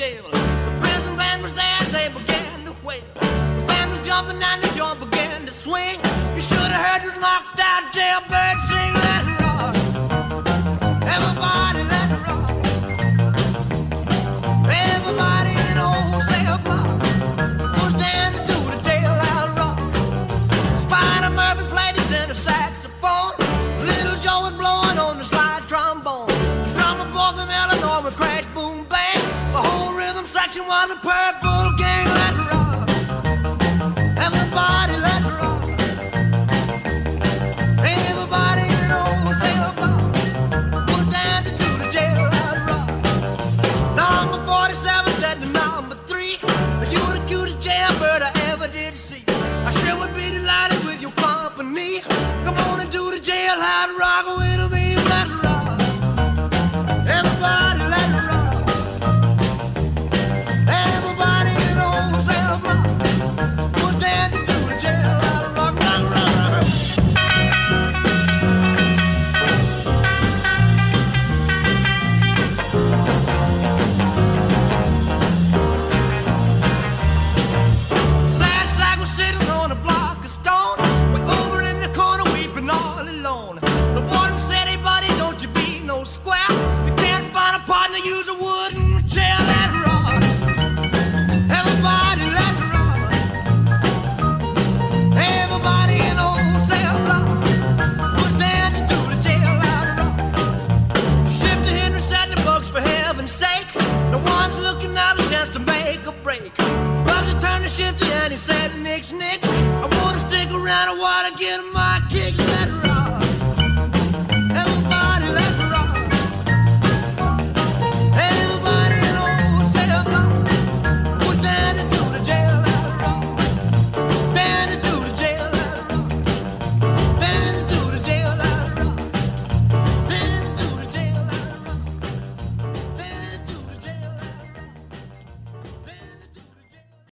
jail. The prison band was there, they began to wail. The band was jumping and the joint began to swing. You should have heard this knocked out jailbird sing. Let it rock, everybody let it rock. Everybody in the whole cell block was dancing to the jailhouse rock. Spider Murphy played his tenor saxophone. Little Joe was blowing on the slide trombone. The drummer boy from Illinois would crash, boom, bang. The whole rhythm section was a Purple Gang. Let it rock, everybody let it rock. Everybody in the whole cell block was dancing to the jailhouse rock. Number 47 said to number 3, "You're the cutest jailbird I ever did see. I sure would be delighted with your company. Come on and do the jailhouse rock with me. Let it rock, everybody let it rock. Everybody in the whole cell block was dancing to the jailhouse rock. Rock, rock, rock. Sad sack was sitting on a block of stone, way over in the corner weeping all alone. The warden said, "Hey buddy, don't you be no square. If you can't find a partner, use a wooden chair." Let it rock, everybody let it rock. Everybody in the whole cell block was dancing to the jailhouse rock. Shifter Henry said the books, for heaven's sake. No one's looking at a chance to make a break. Bugsy turned to Shifty and he said, "Nix, nix, I wanna stick around, I wanna get my kicks."